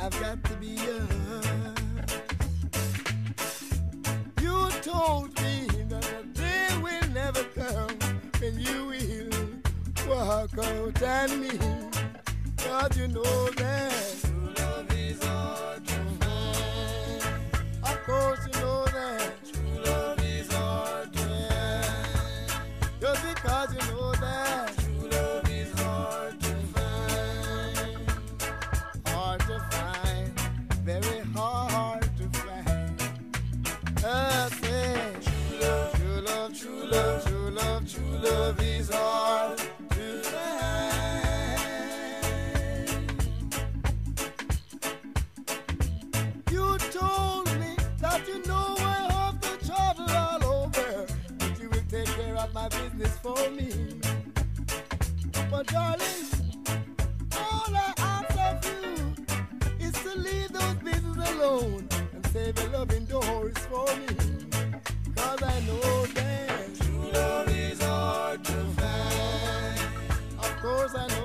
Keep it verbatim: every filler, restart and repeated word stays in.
I've got to be young. You told me that the day will never come when you will walk out on me. God, you know that true love is hard to find. Of course you know that true love is hard to find. Just because you know that true love is hard to find. Hard to find, very hard to find. I say true love, true love, true love, true love, true love is hard to find. You told me that you know I have to travel all over, but you will take care of my business for me. But darling, all I ask of you is to leave those business alone and save your loving doors for me. Cause I know that true love is hard to find. Of course I know